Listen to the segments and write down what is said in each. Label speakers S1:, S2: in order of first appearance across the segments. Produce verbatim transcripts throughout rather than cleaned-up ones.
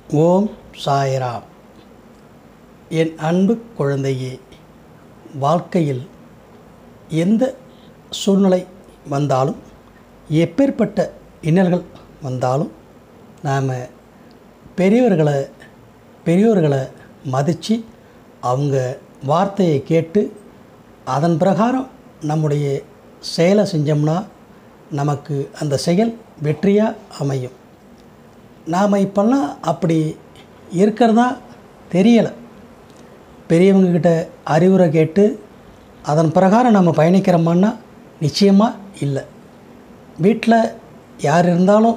S1: ஓம் சாய்ராம். என் அன்பு குழந்தையே, வாழ்க்கையில் எந்த சூழ்நிலை வந்தாலும், எப்பேற்பட்ட இன்னல்கள் வந்தாலும், நாம் பெரியவர்களை பெரியோர்களை மதித்து அவங்க வார்த்தையை கேட்டு அதன் பிரகாரம் நம்முடைய செயலை செஞ்சோம்னா நமக்கு அந்த செயல் வெற்றியாக அமையும். நாம் இப்போல்லாம் அப்படி இருக்கிறதா தெரியலை. பெரியவங்கக்கிட்ட அறிவுரை கேட்டு அதன் பிரகாரம் நம்ம பயணிக்கிறோமான்னா நிச்சயமாக இல்லை. வீட்டில் யார் இருந்தாலும்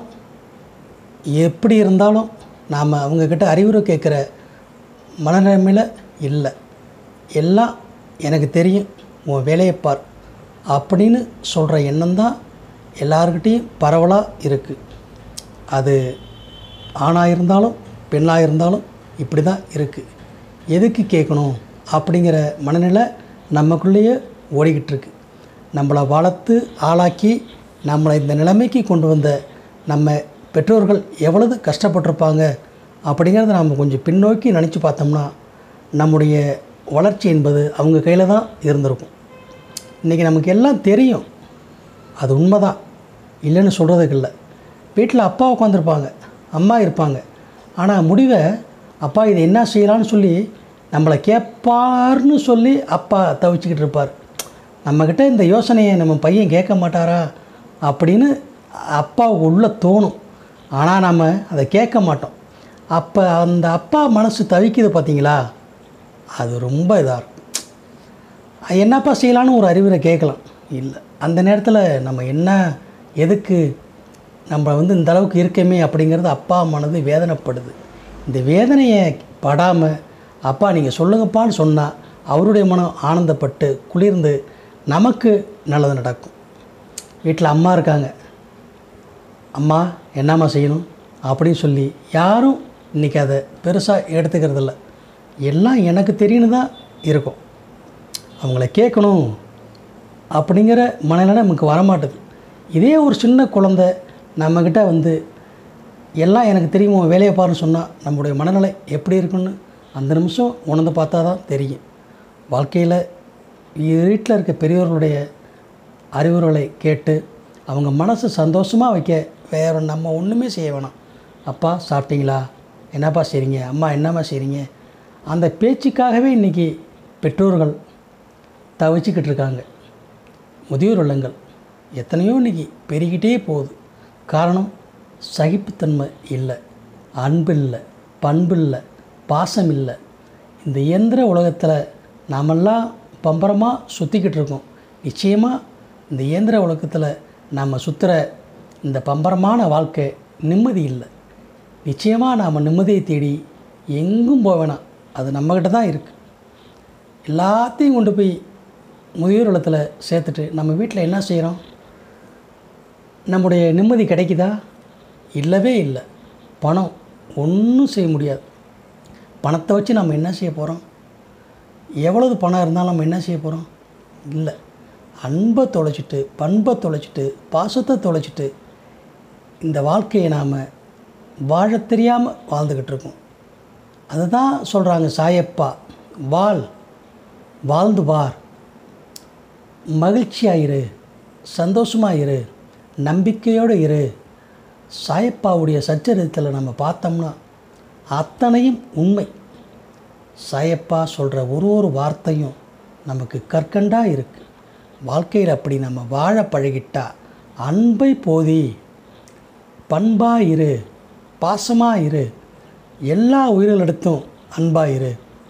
S1: எப்படி இருந்தாலும் நாம் அவங்கக்கிட்ட அறிவுரை கேட்குற மனநிலைமையில் இல்லை. எல்லாம் எனக்கு தெரியும், உன் வேலையை பார் அப்படின்னு சொல்கிற எண்ணம் தான் எல்லாருக்கிட்டேயும் பரவலாக இருக்குது. அது ஆணாக இருந்தாலும் பெண்ணாக இருந்தாலும் இப்படி தான் இருக்குது. எதுக்கு கேட்கணும் அப்படிங்கிற மனநிலை நமக்குள்ளேயே ஓடிக்கிட்டு இருக்கு. நம்மளை வளர்த்து ஆளாக்கி நம்மளை இந்த நிலைமைக்கு கொண்டு வந்த நம்ம பெற்றோர்கள் எவ்வளவு கஷ்டப்பட்டிருப்பாங்க அப்படிங்கிறத நம்ம கொஞ்சம் பின்னோக்கி நினச்சி பார்த்தோம்னா நம்முடைய வளர்ச்சி என்பது அவங்க கையில் தான் இருந்திருக்கும். இன்றைக்கி நமக்கு எல்லாம் தெரியும், அது உண்மை தான், இல்லைன்னு சொல்கிறதுக்கு இல்லை. வீட்டில் அப்பா உட்காந்துருப்பாங்க, அம்மா இருப்பாங்க. ஆனால் முடிவை அப்பா இதை என்ன செய்யலான்னு சொல்லி நம்மளை கேட்பார்னு சொல்லி அப்பா தவிச்சிக்கிட்டு இருப்பார். நம்மக்கிட்ட இந்த யோசனையை நம்ம பையன் கேட்க மாட்டாரா அப்படின்னு அப்பாவுக்கு உள்ளே தோணும். ஆனால் நம்ம அதை கேட்க மாட்டோம். அப்போ அந்த அப்பா மனசு தவிக்குது பார்த்தீங்களா, அது ரொம்ப இதாக இருக்கும். என்னப்பா செய்யலான்னு ஒரு அறிவுரை கேட்கலாம், இல்லை. அந்த நேரத்தில் நம்ம என்ன எதுக்கு நம்ம வந்து இந்த அளவுக்கு இருக்கமே அப்படிங்கிறது அப்பா மனது வேதனைப்படுது. இந்த வேதனையை படாமல் அப்பா நீங்கள் சொல்லுங்கப்பான்னு சொன்னால் அவருடைய மனம் ஆனந்தப்பட்டு குளிர்ந்து நமக்கு நல்லது நடக்கும். வீட்டில் அம்மா இருக்காங்க, அம்மா என்னம்மா செய்யணும் அப்படின்னு சொல்லி யாரும் இன்றைக்கி அதை பெருசாக எடுத்துக்கிறதில்ல. எல்லாம் எனக்கு தெரியுன்னு தான் இருக்கும். அவங்கள கேட்கணும் அப்படிங்கிற மனநிலை நமக்கு வரமாட்டுது. இதே ஒரு சின்ன குழந்தை நம்மக்கிட்ட வந்து எல்லாம் எனக்கு தெரியுமோ வேலையை பாருன்னு சொன்னால் நம்முடைய மனநிலை எப்படி இருக்குன்னு அந்த நிமிஷம் உணர்ந்து பார்த்தா தான் தெரியும். வாழ்க்கையில் வீட்டில் இருக்க பெரியவர்களுடைய அறிவுரைகளை கேட்டு அவங்க மனசு சந்தோஷமாக வைக்க வேறு நம்ம ஒன்றுமே செய்ய வேணாம். அப்பா சாப்பிட்டீங்களா, என்னப்பா செய்கிறீங்க, அம்மா என்னம்மா செய்கிறீங்க, அந்த பேச்சுக்காகவே இன்றைக்கி பெற்றோர்கள் தவிச்சிக்கிட்டு இருக்காங்க. முதியோர் இல்லங்கள் எத்தனையோ இன்றைக்கி பெருகிட்டே போகுது. காரணம் சகிப்புத்தன்மை இல்லை, அன்பு இல்லை, பண்பு இல்லை, பாசம் இல்லை. இந்த இயந்திர உலகத்தில் நாமெல்லாம் பம்பரமாக சுற்றிக்கிட்டு இருக்கோம். நிச்சயமாக இந்த இயந்திர உலகத்தில் நாம் சுற்றுற இந்த பம்பரமான வாழ்க்கை நிம்மதி இல்லை. நிச்சயமாக நாம் நிம்மதியை தேடி எங்கும் போக வேணாம், அது நம்மக்கிட்ட தான் இருக்குது. எல்லாத்தையும் கொண்டு போய் முதியோர் இல்லத்தில் சேர்த்துட்டு நம்ம வீட்டில் என்ன செய்கிறோம்? நம்முடைய நிம்மதி கிடைக்குதா? இல்லவே இல்லை. பணம் ஒன்றும் செய்ய முடியாது. பணத்தை வச்சு நம்ம என்ன செய்ய போகிறோம்? எவ்வளவு பணம் இருந்தாலும் நம்ம என்ன செய்ய போகிறோம்? இல்லை. அன்பை தொலைச்சிட்டு, பண்பை தொலைச்சிட்டு, பாசத்தை தொலைச்சிட்டு இந்த வாழ்க்கையை நாம் வாழ தெரியாமல் வாழ்ந்துக்கிட்டு இருக்கோம். அதுதான் சொல்கிறாங்க சாயப்பா, வாழ், வாழ்ந்து வார், மகிழ்ச்சியாயிரு, சந்தோஷமாயிரு, நம்பிக்கையோடு இரு. சாயப்பாவுடைய சச்சரித்தத்தில் நம்ம பார்த்தோம்னா அத்தனையும் உண்மை. சாயப்பா சொல்கிற ஒரு ஒரு வார்த்தையும் நமக்கு கற்கண்டாக இருக்குது. வாழ்க்கையில் அப்படி நம்ம வாழ பழகிட்டா அன்பை போதி, பண்பாக இரு, பாசமாக இரு, எல்லா உயிரிழத்தும் அன்பாக இரு.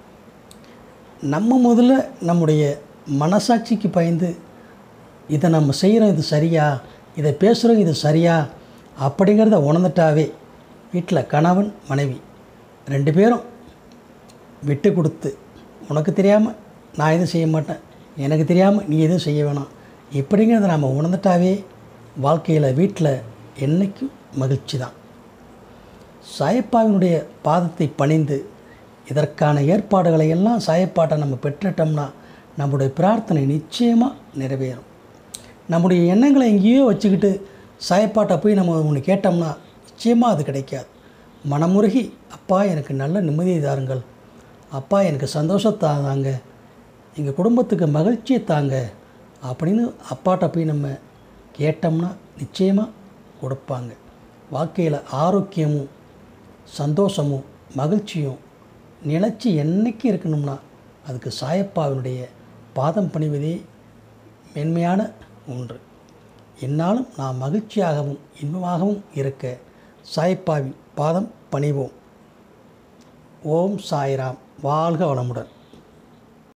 S1: நம்ம முதல்ல நம்முடைய மனசாட்சிக்கு பயந்து இதை நம்ம செய்கிறோம், இது சரியா, இதை பேசுகிறோம், இது சரியா அப்படிங்கிறத உணர்ந்துட்டாவே வீட்டில் கணவன் மனைவி ரெண்டு பேரும் விட்டு கொடுத்து, உனக்கு தெரியாமல் நான் எதுவும் செய்ய மாட்டேன், எனக்கு தெரியாமல் நீ எதுவும் செய்ய வேணாம் இப்படிங்கிறத நாம் உணர்ந்துட்டாவே வாழ்க்கையில் வீட்டில் என்றைக்கும் மகிழ்ச்சி தான். சாயப்பாவினுடைய பாதத்தை பணிந்து இதற்கான ஏற்பாடுகளை எல்லாம் சாயப்பாட்டை நம்ம பெற்றுட்டோம்னா நம்முடைய பிரார்த்தனை நிச்சயமாக நிறைவேறும். நம்முடைய எண்ணங்களை எங்கேயோ வச்சுக்கிட்டு சாயப்பாட்டை போய் நம்ம ஒன்று கேட்டோம்னா நிச்சயமாக அது கிடைக்காது. மனமுருகி அப்பா எனக்கு நல்ல நிம்மதியை தாருங்கள், அப்பா எனக்கு சந்தோஷத்தை தாங்க, எங்கள் குடும்பத்துக்கு மகிழ்ச்சியை தாங்க அப்படின்னு அப்பாட்ட போய் நம்ம கேட்டோம்னா நிச்சயமாக கொடுப்பாங்க. வாழ்க்கையில் ஆரோக்கியமும் சந்தோஷமும் மகிழ்ச்சியும் நிலச்சி என்னைக்கு இருக்கணும்னா அதுக்கு சாயப்பாவினுடைய பாதம் பணிவதே மென்மையான ஒன்று. என்னாலும் நாம் மகிழ்ச்சியாகவும் இன்பமாகவும் இருக்க சாயப்பாவின் பாதம் பணிவோம். ஓம் சாய்ராம். வாழ்க வளமுடன்.